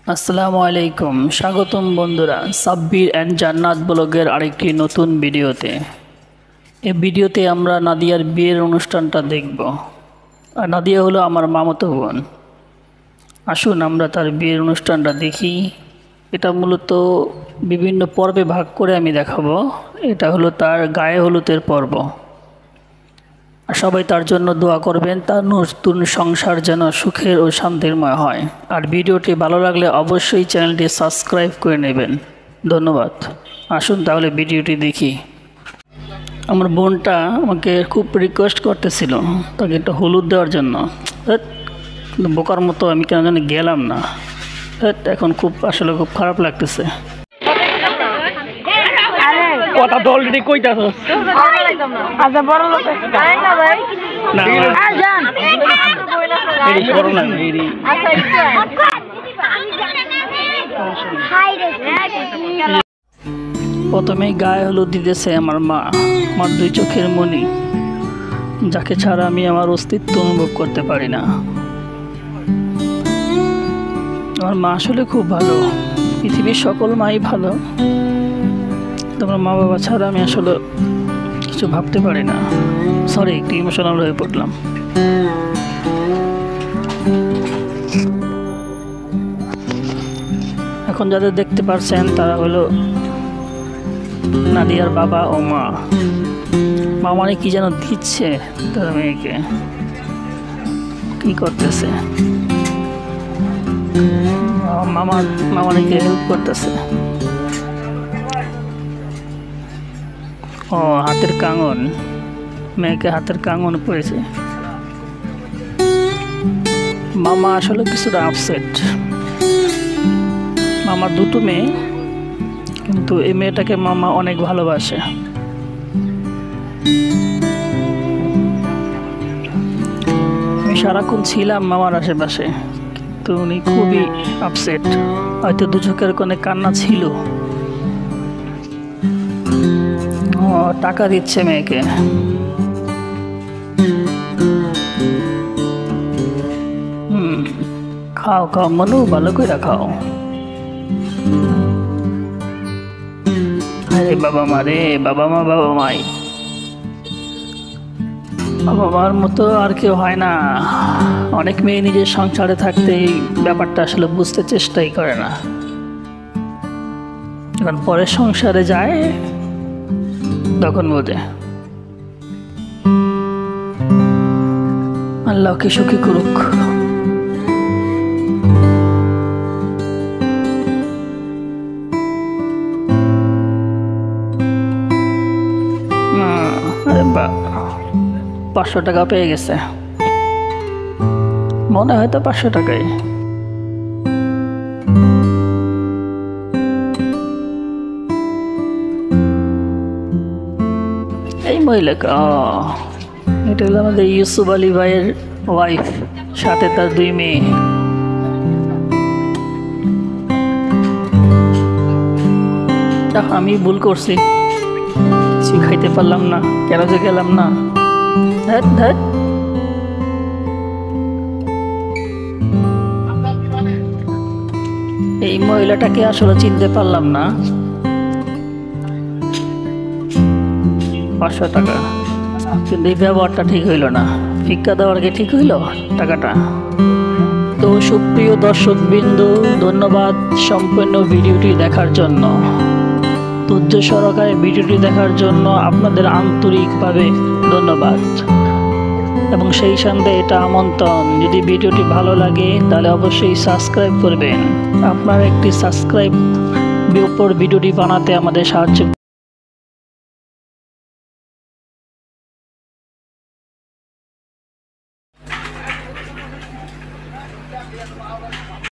আসসালামু আলাইকুম, স্বাগতম বন্ধুরা সাব্বির অ্যান্ড জান্নাত ব্লগের আরেকটি নতুন ভিডিওতে। এই ভিডিওতে আমরা নাদিয়ার বিয়ের অনুষ্ঠানটা দেখব। আর নাদিয়া হলো আমার মামাতো বোন। আসুন আমরা তার বিয়ের অনুষ্ঠানটা দেখি। এটা মূলত বিভিন্ন পর্বে ভাগ করে আমি দেখাবো। এটা হলো তার গায়ে হলুদের পর্ব। আর সবাই তার জন্য দোয়া করবেন, তার নতুন সংসার যেন সুখের ও শান্তিময় হয়। আর ভিডিওটি ভালো লাগলে অবশ্যই চ্যানেলটি সাবস্ক্রাইব করে নেবেন। ধন্যবাদ। আসুন তাহলে ভিডিওটি দেখি। আমার বোনটা আমাকে খুব রিকোয়েস্ট করতেছিল তাকে একটা হলুদ দেওয়ার জন্য। কিন্তু বোকার মতো আমি কেন জানি গেলাম না। এখন আসলে খুব খারাপ লাগতেছে। কথা তো অলরেডি কইতাছস। আচ্ছা বড় লোক আই না ভাই না আর জান এই বড় না এই আচ্ছা একটু হাই রে প্রথমেই গায়ে হলুদ দিতেছে আমার মা, আমার দুই চোখের মনি, যাকে ছাড়া আমি আমার অস্তিত্ব অনুভব করতে পারি না। আমার মা আসলে খুব ভালো, পৃথিবীর সকল মাই ভালো। তোমার মা বাবা ছাড়া আমি আসলে কিছু ভাবতে পারি না। সরি, একটু ইমোশনাল হয়ে পড়লাম। এখন যাদের দেখতে পারছেন তারা হলো নাদিয়ার বাবা ও মা। মা মানে কি যেন দিচ্ছে তার মেয়েকে, কি করতেছে, মামানিকে হেল্প করতেছে। ও হাতের কাঙন, মেয়েকে হাতের কাঙন পড়েছে। মামা আসলে কিছুটা আপসেট। মামার দুটো মেয়ে, কিন্তু এই মেয়েটাকে মামা অনেক ভালোবাসে। আমি সারাক্ষণ ছিলাম মামার আশেপাশে, কিন্তু উনি খুবই আপসেট। হয়তো দু চোখের কোণে কান্না ছিল। টাকা দিচ্ছে মেয়েকে। খাও খাও মনু, ভালো করে খাও। আরে বাবা মা রে, বাবা মা বাবা মাই, বাবা মার মতো আর কেউ হয় না। অনেক মেয়ে নিজের সংসারে থাকতে এই ব্যাপারটা আসলে বুঝতে চেষ্টাই করে না। যখন পরের সংসারে যায় তখন বোঝে। আল্লাহকে সুখী করুক। আরে বা 500 টাকা পেয়ে গেছে, মনে হয়তো 500 টাকাই। এই মহিলাকে এটা হলো আমাদের ইউসুফ আলী ভাইয়ের ওয়াইফ, সাথে তার 2 মেয়ে। আমি ভুল করছি, কিছু খাইতে পারলাম না, কেন যে গেলাম না। এই মহিলাটাকে আসলে চিনতে পারলাম না। 500 টাকা, কিন্তু এই ব্যবহারটা ঠিক হইল না। ভিক্ষা দেওয়ার কি ঠিক হইল টাকাটা? তো সুপ্রিয় দর্শকবৃন্দ, ধন্যবাদ সম্পূর্ণ ভিডিওটি দেখার জন্য। ধৈর্য সহকারে ভিডিওটি দেখার জন্য আপনাদের আন্তরিকভাবে ধন্যবাদ। এবং সেই সঙ্গে এটা আমন্ত্রণ, যদি ভিডিওটি ভালো লাগে তাহলে অবশ্যই সাবস্ক্রাইব করবেন। আপনার একটি সাবস্ক্রাইব উপর ভিডিওটি বানাতে আমাদের সাহায্য